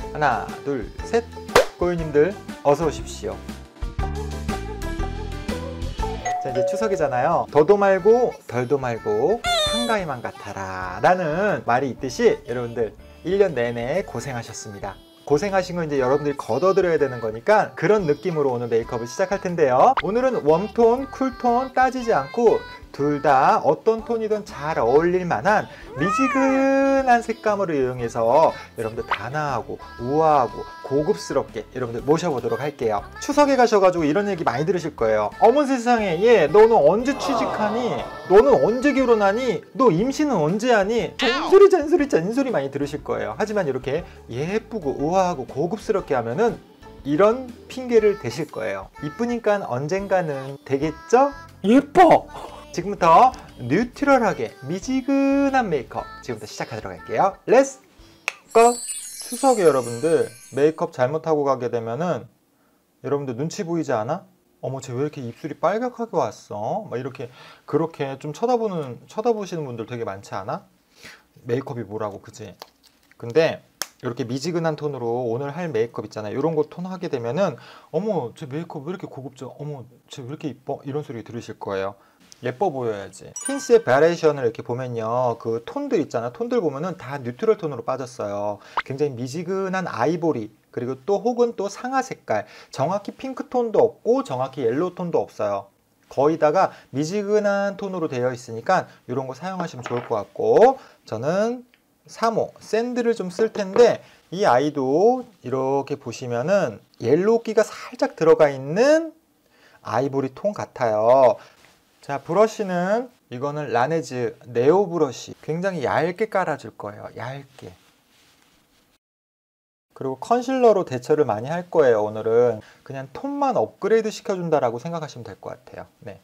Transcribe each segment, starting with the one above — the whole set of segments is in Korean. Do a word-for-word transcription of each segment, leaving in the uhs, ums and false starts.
하나, 둘, 셋. 고유님들 어서 오십시오. 자, 이제 추석이잖아요. 더도 말고 덜도 말고 한가위만 같아라 라는 말이 있듯이 여러분들 일 년 내내 고생하셨습니다. 고생하신 건 이제 여러분들이 걷어들여야 되는 거니까 그런 느낌으로 오늘 메이크업을 시작할 텐데요. 오늘은 웜톤, 쿨톤 따지지 않고 둘 다 어떤 톤이든 잘 어울릴 만한 미지근한 색감으로 이용해서 여러분들 단아하고 우아하고 고급스럽게 여러분들 모셔보도록 할게요. 추석에 가셔가지고 이런 얘기 많이 들으실 거예요. 어머 세상에, 얘 너는 언제 취직하니? 너는 언제 결혼하니? 너 임신은 언제 하니? 잔소리 잔소리 잔소리 많이 들으실 거예요. 하지만 이렇게 예쁘고 우아하고 고급스럽게 하면은 이런 핑계를 대실 거예요. 이쁘니까 언젠가는 되겠죠? 예뻐! 지금부터 뉴트럴하게 미지근한 메이크업 지금부터 시작하도록 할게요. 렛츠 고! 추석에 여러분들 메이크업 잘못하고 가게 되면은 여러분들 눈치 보이지 않아? 어머 쟤 왜 이렇게 입술이 빨갛게 왔어? 막 이렇게 그렇게 좀 쳐다보는 쳐다보시는 분들 되게 많지 않아? 메이크업이 뭐라고, 그지? 근데 이렇게 미지근한 톤으로 오늘 할 메이크업 있잖아요. 이런 거 톤 하게 되면은 어머 쟤 메이크업 왜 이렇게 고급져? 어머 쟤 왜 이렇게 이뻐? 이런 소리 들으실 거예요. 예뻐 보여야지. 힌스의 바리에이션을 이렇게 보면요, 그 톤들 있잖아. 톤들 보면은 다 뉴트럴 톤으로 빠졌어요. 굉장히 미지근한 아이보리, 그리고 또 혹은 또 상아 색깔, 정확히 핑크 톤도 없고 정확히 옐로우 톤도 없어요. 거의다가 미지근한 톤으로 되어 있으니까 이런 거 사용하시면 좋을 것 같고, 저는 삼 호 샌드를 좀 쓸 텐데 이 아이도 이렇게 보시면은 옐로우기가 살짝 들어가 있는 아이보리 톤 같아요. 자, 브러쉬는 이거는 라네즈 네오 브러쉬, 굉장히 얇게 깔아줄 거예요. 얇게. 그리고 컨실러로 대처를 많이 할 거예요. 오늘은 그냥 톤만 업그레이드 시켜준다라고 생각하시면 될 것 같아요. 네.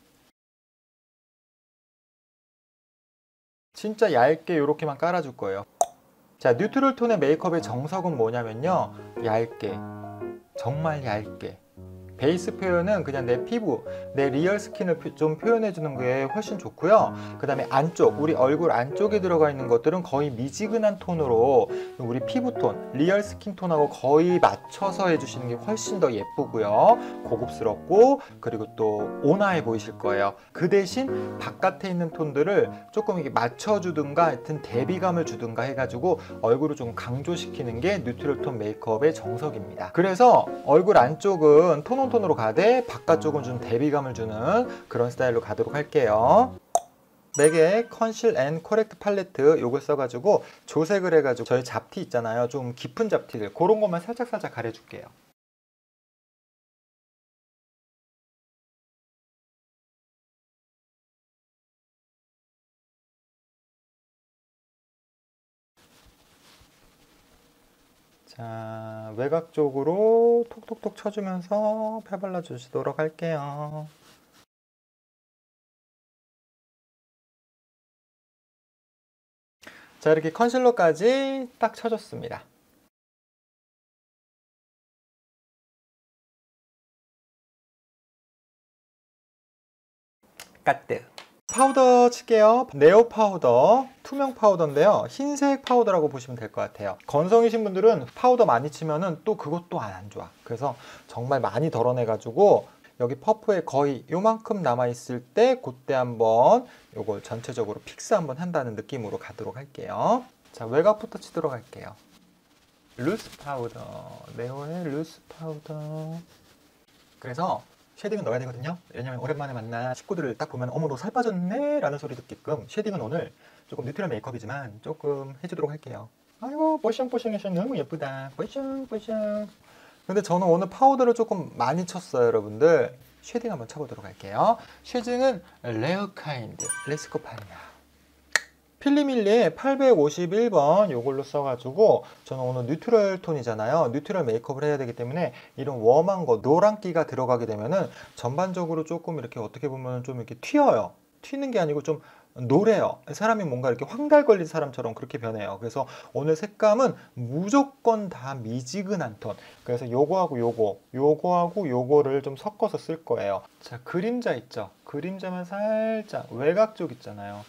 진짜 얇게 이렇게만 깔아줄 거예요. 자, 뉴트럴 톤의 메이크업의 정석은 뭐냐면요, 얇게, 정말 얇게. 베이스 표현은 그냥 내 피부, 내 리얼 스킨을 좀 표현해 주는 게 훨씬 좋고요. 그 다음에 안쪽, 우리 얼굴 안쪽에 들어가 있는 것들은 거의 미지근한 톤으로 우리 피부톤, 리얼 스킨 톤하고 거의 맞춰서 해주시는 게 훨씬 더 예쁘고요, 고급스럽고, 그리고 또 온화해 보이실 거예요. 그 대신 바깥에 있는 톤들을 조금 이렇게 맞춰주든가 하여튼 대비감을 주든가 해가지고 얼굴을 좀 강조시키는 게 뉴트럴 톤 메이크업의 정석입니다. 그래서 얼굴 안쪽은 톤 톤으로 가되 바깥쪽은 좀 대비감을 주는 그런 스타일로 가도록 할게요. 맥의 컨실 앤 코렉트 팔레트 요걸 써가지고 조색을 해가지고 저희 잡티 있잖아요, 좀 깊은 잡티들, 그런 것만 살짝살짝 가려줄게요. 자, 외곽 쪽으로 톡톡톡 쳐주면서 펴발라 주시도록 할게요. 자, 이렇게 컨실러까지 딱 쳐줬습니다. 까뜨. 파우더 칠게요. 네오 파우더, 투명 파우더인데요, 흰색 파우더라고 보시면 될 것 같아요. 건성이신 분들은 파우더 많이 치면은 또 그것도 안 좋아. 그래서 정말 많이 덜어내 가지고 여기 퍼프에 거의 요만큼 남아 있을 때 그때 한번 요걸 전체적으로 픽스 한번 한다는 느낌으로 가도록 할게요. 자, 외곽부터 치도록 할게요. 루스 파우더, 네오의 루스 파우더. 그래서 쉐딩은 넣어야 되거든요. 왜냐면 오랜만에 만난 식구들을 딱 보면 어머 너 살 빠졌네 라는 소리 듣게끔 쉐딩은 오늘 조금 뉴트럴 메이크업이지만 조금 해주도록 할게요. 아이고 뽀숑뽀숑해서 너무 예쁘다. 뽀숑뽀숑. 근데 저는 오늘 파우더를 조금 많이 쳤어요. 여러분들 쉐딩 한번 쳐보도록 할게요. 쉐딩은 레어카인드 레스코파니아 필리밀리의 팔백오십일 번 요걸로 써가지고, 저는 오늘 뉴트럴 톤이잖아요. 뉴트럴 메이크업을 해야 되기 때문에 이런 웜한 거, 노란기가 들어가게 되면은 전반적으로 조금 이렇게 어떻게 보면 좀 이렇게 튀어요. 튀는 게 아니고 좀 노래요. 사람이 뭔가 이렇게 황달 걸린 사람처럼 그렇게 변해요. 그래서 오늘 색감은 무조건 다 미지근한 톤. 그래서 요거하고 요거, 요거하고 요거를 좀 섞어서 쓸 거예요. 자, 그림자 있죠? 그림자만 살짝 외곽 쪽 있잖아요.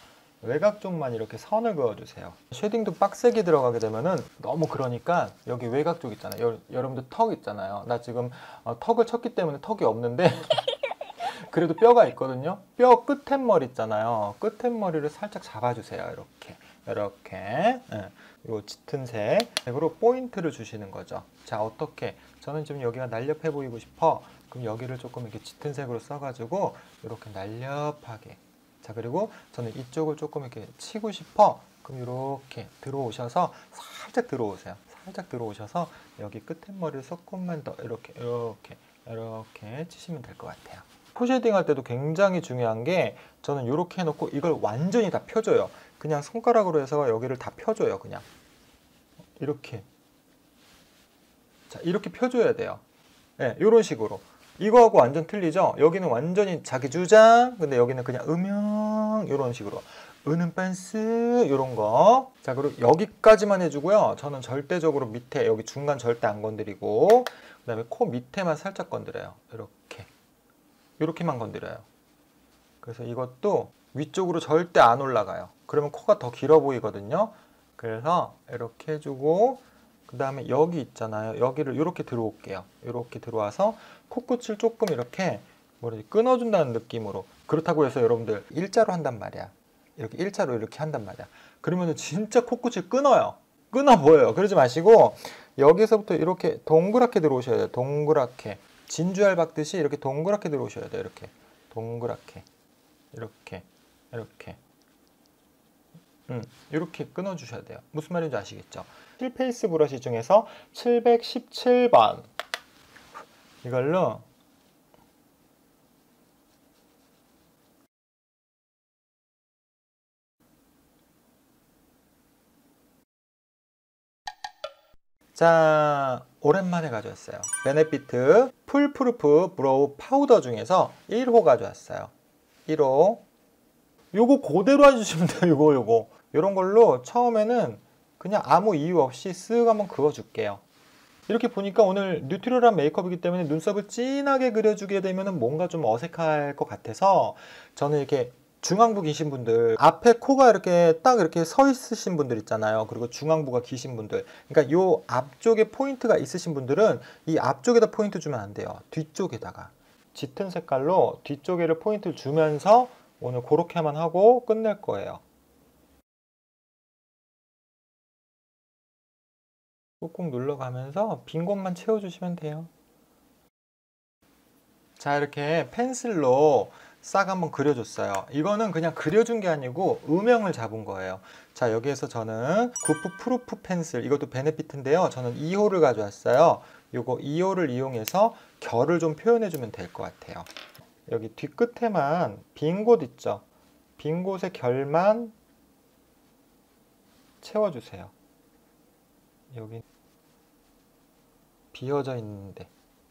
외곽 쪽만 이렇게 선을 그어주세요. 쉐딩도 빡세게 들어가게 되면은 너무 그러니까 여기 외곽 쪽 있잖아요. 여, 여러분들 턱 있잖아요. 나 지금 어, 턱을 쳤기 때문에 턱이 없는데 그래도 뼈가 있거든요. 뼈 끝에머리 있잖아요. 끝에머리를 살짝 잡아주세요. 이렇게 이렇게 네. 요 짙은 색으로 포인트를 주시는 거죠. 자, 어떻게? 저는 지금 여기가 날렵해 보이고 싶어. 그럼 여기를 조금 이렇게 짙은 색으로 써가지고 이렇게 날렵하게. 자, 그리고 저는 이쪽을 조금 이렇게 치고 싶어. 그럼 이렇게 들어오셔서 살짝 들어오세요. 살짝 들어오셔서 여기 끝에머리를 조금만 더 이렇게 이렇게 이렇게 치시면 될 것 같아요. 포쉐딩 할 때도 굉장히 중요한 게 저는 이렇게 해놓고 이걸 완전히 다 펴줘요. 그냥 손가락으로 해서 여기를 다 펴줘요. 그냥 이렇게. 자, 이렇게 펴줘야 돼요. 네, 이런 식으로. 이거하고 완전 틀리죠? 여기는 완전히 자기 주장, 근데 여기는 그냥 음영 이런 식으로. 은은 빤스 이런 거. 자, 그리고 여기까지만 해주고요. 저는 절대적으로 밑에 여기 중간 절대 안 건드리고 그 다음에 코 밑에만 살짝 건드려요. 이렇게. 이렇게만 건드려요. 그래서 이것도 위쪽으로 절대 안 올라가요. 그러면 코가 더 길어 보이거든요. 그래서 이렇게 해주고 그 다음에 여기 있잖아요. 여기를 이렇게 들어올게요. 이렇게 들어와서 코끝을 조금 이렇게 뭐라 끊어준다는 느낌으로. 그렇다고 해서 여러분들 일자로 한단 말이야. 이렇게 일자로 이렇게 한단 말이야. 그러면 진짜 코끝을 끊어요. 끊어 보여요. 그러지 마시고 여기서부터 이렇게 동그랗게 들어오셔야 돼요. 동그랗게. 진주알 박듯이 이렇게 동그랗게 들어오셔야 돼요. 이렇게 동그랗게 이렇게 이렇게 음, 이렇게 끊어주셔야 돼요. 무슨 말인지 아시겠죠? 힐페이스 브러쉬 중에서 칠백십칠 번 이걸로 자, 오랜만에 가져왔어요. 베네피트 풀프루프 브로우 파우더 중에서 일 호 가져왔어요. 일 호. 요거 그대로 해주시면 돼요. 요거 요거 요런 걸로 처음에는 그냥 아무 이유 없이 쓱 한번 그어줄게요. 이렇게 보니까 오늘 뉴트럴한 메이크업이기 때문에 눈썹을 진하게 그려주게 되면 뭔가 좀 어색할 것 같아서 저는 이렇게 중앙부 기신 분들, 앞에 코가 이렇게 딱 이렇게 서 있으신 분들 있잖아요. 그리고 중앙부가 기신 분들, 그러니까 요 앞쪽에 포인트가 있으신 분들은 이 앞쪽에다 포인트 주면 안 돼요. 뒤쪽에다가 짙은 색깔로 뒤쪽에를 포인트를 주면서 오늘 그렇게만 하고 끝낼 거예요. 꾹꾹 눌러가면서 빈 곳만 채워주시면 돼요. 자, 이렇게 펜슬로 싹 한번 그려줬어요. 이거는 그냥 그려준 게 아니고 음영을 잡은 거예요. 자, 여기에서 저는 구프 프루프 펜슬, 이것도 베네피트인데요. 저는 이 호를 가져왔어요. 요거 이 호를 이용해서 결을 좀 표현해주면 될 것 같아요. 여기 뒤끝에만 빈 곳 있죠? 빈 곳의 결만 채워주세요. 여기 비어져 있는데.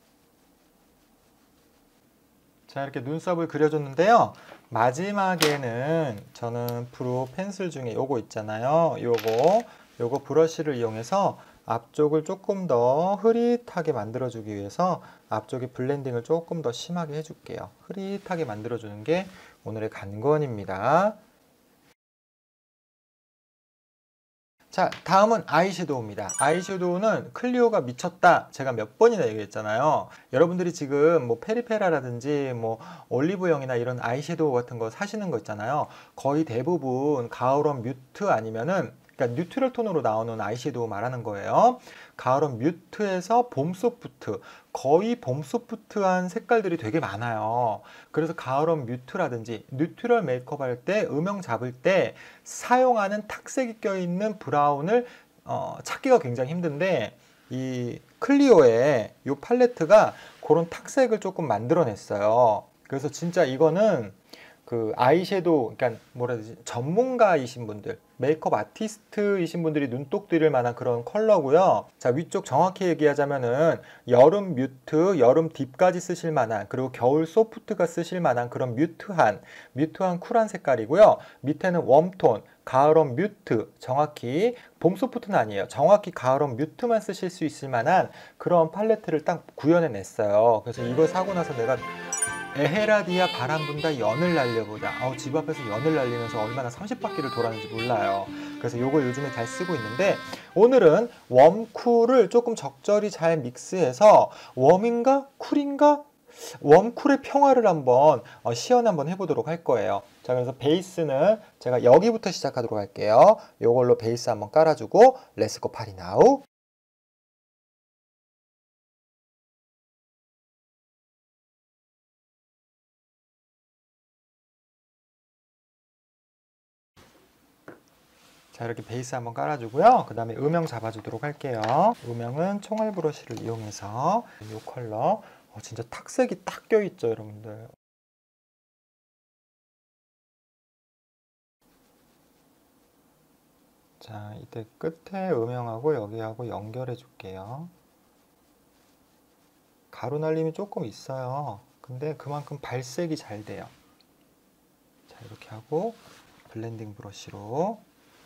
자, 이렇게 눈썹을 그려줬는데요. 마지막에는 저는 프로 펜슬 중에 요거 있잖아요. 요거 요거 브러쉬를 이용해서 앞쪽을 조금 더 흐릿하게 만들어주기 위해서 앞쪽에 블렌딩을 조금 더 심하게 해줄게요. 흐릿하게 만들어주는 게 오늘의 관건입니다. 자, 다음은 아이섀도우입니다. 아이섀도우는 클리오가 미쳤다. 제가 몇 번이나 얘기했잖아요. 여러분들이 지금 뭐 페리페라라든지 뭐 올리브영이나 이런 아이섀도우 같은 거 사시는 거 있잖아요. 거의 대부분 가을원 뮤트 아니면은 그러니까 뉴트럴 톤으로 나오는 아이섀도우 말하는 거예요. 가을원 뮤트에서 봄 소프트, 거의 봄 소프트한 색깔들이 되게 많아요. 그래서 가을원 뮤트라든지 뉴트럴 메이크업 할 때 음영 잡을 때 사용하는 탁색이 껴있는 브라운을 어, 찾기가 굉장히 힘든데 이 클리오의 이 팔레트가 그런 탁색을 조금 만들어냈어요. 그래서 진짜 이거는 그 아이섀도우, 그러니까 뭐라 해야 되지, 전문가이신 분들, 메이크업 아티스트이신 분들이 눈독 들일 만한 그런 컬러고요. 자, 위쪽 정확히 얘기하자면은 여름 뮤트, 여름 딥까지 쓰실 만한, 그리고 겨울 소프트가 쓰실 만한 그런 뮤트한 뮤트한 쿨한 색깔이고요. 밑에는 웜톤, 가을원 뮤트, 정확히 봄 소프트는 아니에요. 정확히 가을원 뮤트만 쓰실 수 있을 만한 그런 팔레트를 딱 구현해 냈어요. 그래서 이걸 사고 나서 내가 에헤라디아 바람 분다 연을 날려보자. 어, 집 앞에서 연을 날리면서 얼마나 삼십 바퀴를 돌았는지 몰라요. 그래서 요걸 요즘에 잘 쓰고 있는데, 오늘은 웜쿨을 조금 적절히 잘 믹스해서 웜인가 쿨인가 웜쿨의 평화를 한번 어, 시연 한번 해보도록 할 거예요. 자, 그래서 베이스는 제가 여기부터 시작하도록 할게요. 요걸로 베이스 한번 깔아주고 렛츠고 파리 나우. 자, 이렇게 베이스 한번 깔아주고요. 그 다음에 음영 잡아주도록 할게요. 음영은 총알 브러쉬를 이용해서 이 컬러, 어, 진짜 탁색이 딱 껴있죠, 여러분들. 자, 이때 끝에 음영하고 여기하고 연결해 줄게요. 가루 날림이 조금 있어요. 근데 그만큼 발색이 잘 돼요. 자, 이렇게 하고 블렌딩 브러쉬로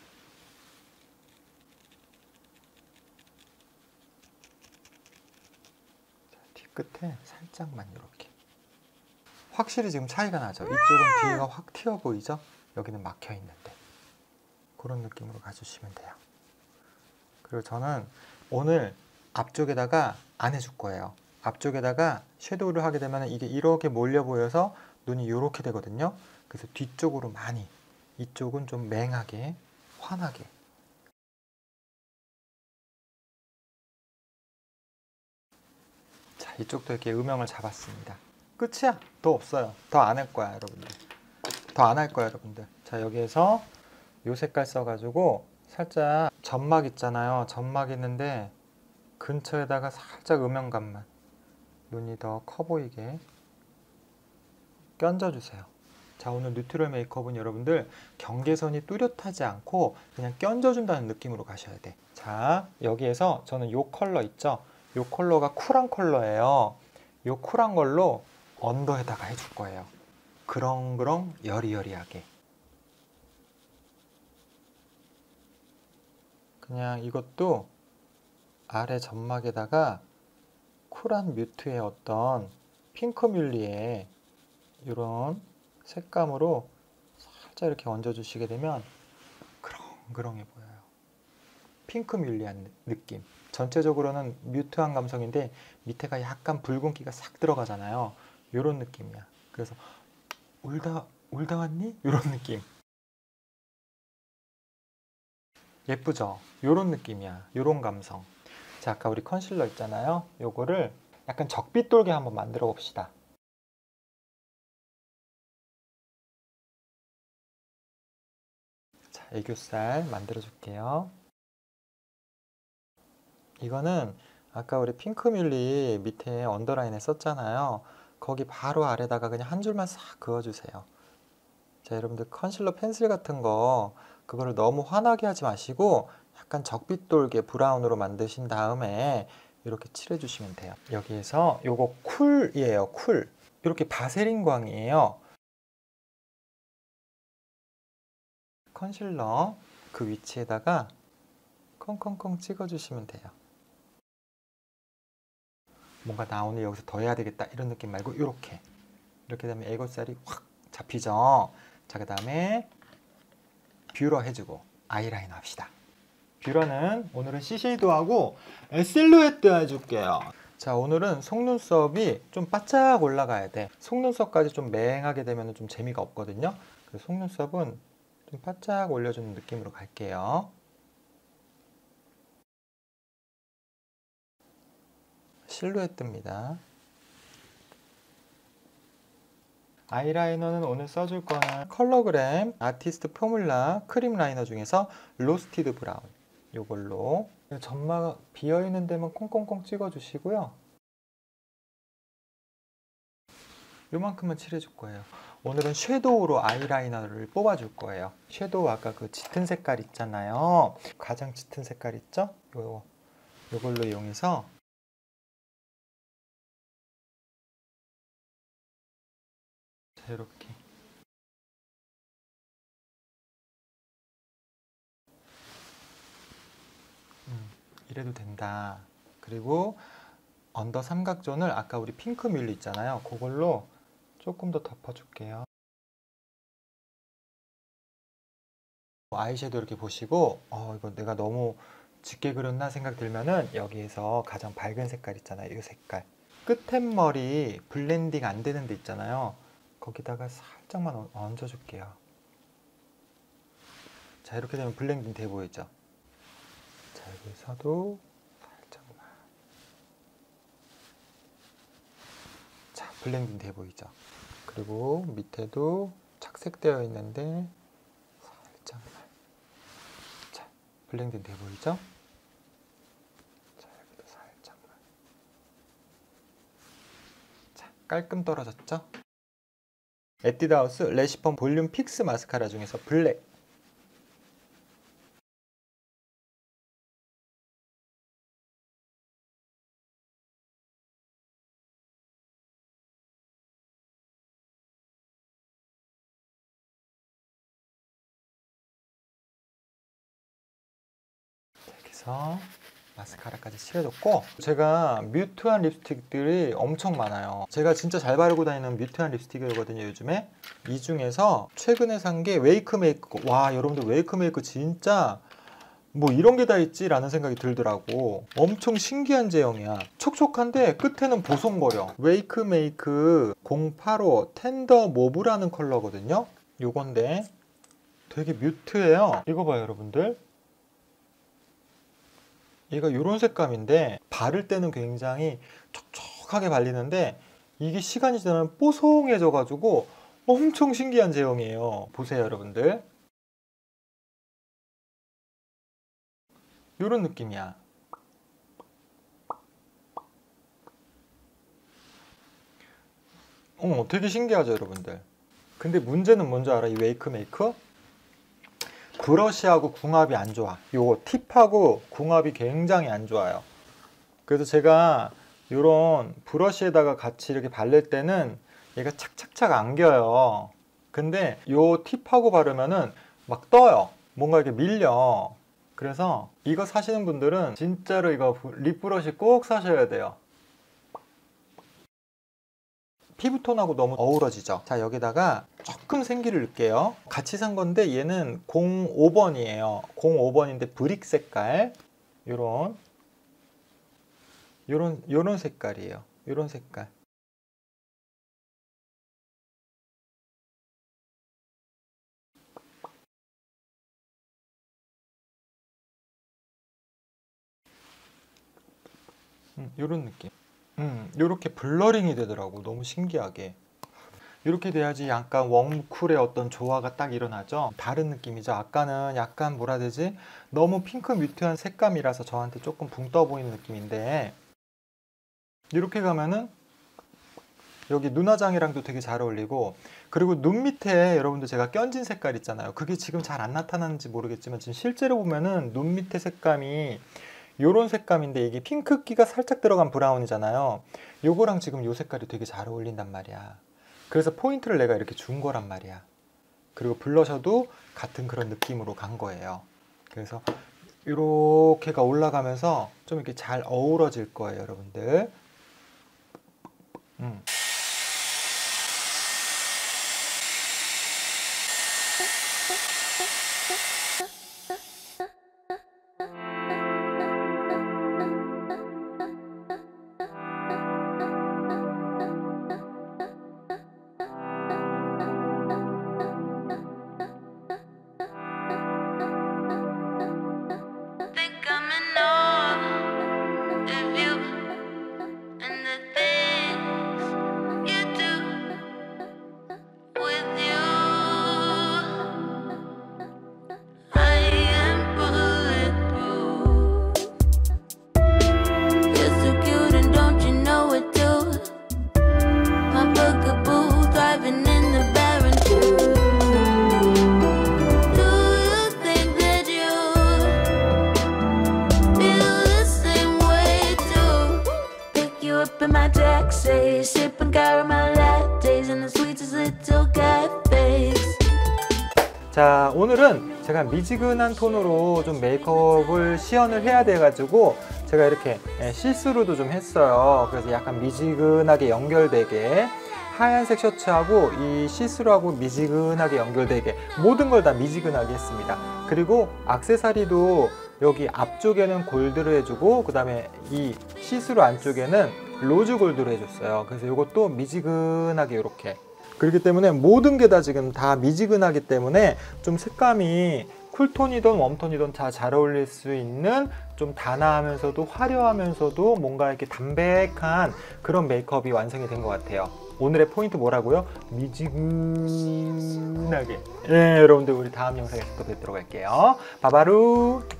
뒤끝에 살짝만 이렇게. 확실히 지금 차이가 나죠. 이쪽은 뒤가 확 튀어 보이죠? 여기는 막혀 있는데. 그런 느낌으로 가주시면 돼요. 그리고 저는 오늘 앞쪽에다가 안 해줄 거예요. 앞쪽에다가 섀도우를 하게 되면 이게 이렇게 몰려 보여서 눈이 이렇게 되거든요. 그래서 뒤쪽으로 많이, 이쪽은 좀 맹하게, 환하게. 자, 이쪽도 이렇게 음영을 잡았습니다. 끝이야. 더 없어요. 더 안 할 거야, 여러분들. 더 안 할 거야, 여러분들. 자, 여기에서 요 색깔 써가지고 살짝 점막 있잖아요. 점막 있는데 근처에다가 살짝 음영감만, 눈이 더 커 보이게 껴줘주세요. 자, 오늘 뉴트럴 메이크업은 여러분들 경계선이 뚜렷하지 않고 그냥 껴줘준다는 느낌으로 가셔야 돼. 자, 여기에서 저는 요 컬러 있죠? 요 컬러가 쿨한 컬러예요. 요 쿨한 걸로 언더에다가 해줄 거예요. 그렁그렁 여리여리하게. 그냥 이것도 아래 점막에다가 쿨한 뮤트의 어떤 핑크뮬리의 이런 색감으로 살짝 이렇게 얹어주시게 되면 그렁그렁해 보여요. 핑크뮬리한 느낌. 전체적으로는 뮤트한 감성인데 밑에가 약간 붉은기가 싹 들어가잖아요. 이런 느낌이야. 그래서 울다 울다 왔니? 이런 느낌. 예쁘죠? 이런 느낌이야. 이런 감성. 자, 아까 우리 컨실러 있잖아요. 요거를 약간 적빛 돌게 한번 만들어 봅시다. 자, 애교살 만들어 줄게요. 이거는 아까 우리 핑크뮬리 밑에 언더라인에 썼잖아요. 거기 바로 아래다가 그냥 한 줄만 싹 그어주세요. 자, 여러분들 컨실러 펜슬 같은 거 그거를 너무 환하게 하지 마시고 약간 적빛 돌게 브라운으로 만드신 다음에 이렇게 칠해주시면 돼요. 여기에서 요거 쿨이에요. 쿨. 이렇게 바세린 광이에요. 컨실러 그 위치에다가 콩콩콩 찍어주시면 돼요. 뭔가 나 오늘 여기서 더 해야 되겠다 이런 느낌 말고 이렇게 이렇게 되면 애교살이 확 잡히죠. 자, 그 다음에 뷰러 해주고 아이라이너 합시다. 뷰러는 오늘은 시쉐이도하고 실루엣 해줄게요. 자, 오늘은 속눈썹이 좀 바짝 올라가야 돼. 속눈썹까지 좀 맹하게 되면 좀 재미가 없거든요. 그래서 속눈썹은 좀 바짝 올려주는 느낌으로 갈게요. 실루엣입니다. 아이라이너는 오늘 써줄 거는 컬러그램 아티스트 포뮬라 크림 라이너 중에서 로스티드 브라운, 요걸로 점막 비어있는 데만 콩콩콩 찍어주시고요. 요만큼만 칠해줄 거예요. 오늘은 섀도우로 아이라이너를 뽑아줄 거예요. 섀도우 아까 그 짙은 색깔 있잖아요. 가장 짙은 색깔 있죠? 요, 요걸로 이용해서 자, 이렇게 음, 이래도 된다. 그리고 언더 삼각존을 아까 우리 핑크 뮬리 있잖아요. 그걸로 조금 더 덮어줄게요. 아이섀도우 이렇게 보시고 어 이거 내가 너무 짙게 그렸나 생각 들면은 여기에서 가장 밝은 색깔 있잖아요. 이 색깔 끝에머리 블렌딩 안 되는 데 있잖아요. 거기다가 살짝만 얹어줄게요. 자, 이렇게 되면 블렌딩 돼 보이죠? 자, 여기서도 살짝만. 자, 블렌딩 돼 보이죠? 그리고 밑에도 착색되어 있는데 살짝만. 자, 블렌딩 돼 보이죠? 자, 여기도 살짝만. 자, 깔끔 떨어졌죠? 에뛰드하우스 래쉬펌 볼륨 픽스 마스카라 중에서 블랙. 여기서 마스카라까지 칠해줬고, 제가 뮤트한 립스틱들이 엄청 많아요. 제가 진짜 잘 바르고 다니는 뮤트한 립스틱이거든요 요즘에. 이 중에서 최근에 산 게 웨이크 메이크. 와, 여러분들 웨이크 메이크 진짜 뭐 이런 게 다 있지 라는 생각이 들더라고. 엄청 신기한 제형이야. 촉촉한데 끝에는 보송거려. 웨이크 메이크 공팔오 텐더 모브라는 컬러거든요. 요건데 되게 뮤트해요. 이거 봐요 여러분들. 얘가 이런 색감인데 바를 때는 굉장히 촉촉하게 발리는데 이게 시간이 지나면 뽀송해져 가지고 엄청 신기한 제형이에요. 보세요 여러분들. 이런 느낌이야. 어, 되게 신기하죠 여러분들. 근데 문제는 뭔지 알아? 이 웨이크 메이크? 브러쉬하고 궁합이 안 좋아. 요 팁하고 궁합이 굉장히 안 좋아요. 그래서 제가 요런 브러쉬에다가 같이 이렇게 바를 때는 얘가 착착착 안겨요. 근데 요 팁하고 바르면은 막 떠요. 뭔가 이렇게 밀려. 그래서 이거 사시는 분들은 진짜로 이거 립 브러쉬 꼭 사셔야 돼요. 피부톤하고 너무 어우러지죠. 자, 여기다가 조금 생기를 넣을게요. 같이 산 건데 얘는 공오 번이에요 공오 번인데 브릭 색깔, 요런 요런 요런 색깔이에요. 요런 색깔. 음, 요런 느낌. 음, 요렇게 블러링이 되더라고. 너무 신기하게. 이렇게 돼야지 약간 웜쿨의 어떤 조화가 딱 일어나죠. 다른 느낌이죠. 아까는 약간 뭐라 해야 되지? 너무 핑크 뮤트한 색감이라서 저한테 조금 붕 떠 보이는 느낌인데, 이렇게 가면은 여기 눈화장이랑도 되게 잘 어울리고, 그리고 눈 밑에 여러분들 제가 껴진 색깔 있잖아요. 그게 지금 잘 안 나타나는지 모르겠지만 지금 실제로 보면은 눈 밑에 색감이 요런 색감인데 이게 핑크기가 살짝 들어간 브라운이잖아요. 요거랑 지금 요 색깔이 되게 잘 어울린단 말이야. 그래서 포인트를 내가 이렇게 준 거란 말이야. 그리고 블러셔도 같은 그런 느낌으로 간 거예요. 그래서 이렇게가 올라가면서 좀 이렇게 잘 어우러질 거예요 여러분들. 음. 자, 오늘은 제가 미지근한 톤으로 좀 메이크업을 시연을 해야 돼 가지고 제가 이렇게 시스루도 좀 했어요. 그래서 약간 미지근하게 연결되게 하얀색 셔츠하고 이 시스루하고 미지근하게 연결되게 모든 걸 다 미지근하게 했습니다. 그리고 액세서리도 여기 앞쪽에는 골드로 해주고 그 다음에 이 시스루 안쪽에는 로즈 골드로 해줬어요. 그래서 이것도 미지근하게 이렇게. 그렇기 때문에 모든 게 다 지금 다 미지근하기 때문에 좀 색감이 쿨톤이든 웜톤이든 다 잘 어울릴 수 있는 좀 단아하면서도 화려하면서도 뭔가 이렇게 담백한 그런 메이크업이 완성이 된 것 같아요. 오늘의 포인트 뭐라고요? 미지근하게. 네, 여러분들 우리 다음 영상에서 또 뵙도록 할게요. 바바루.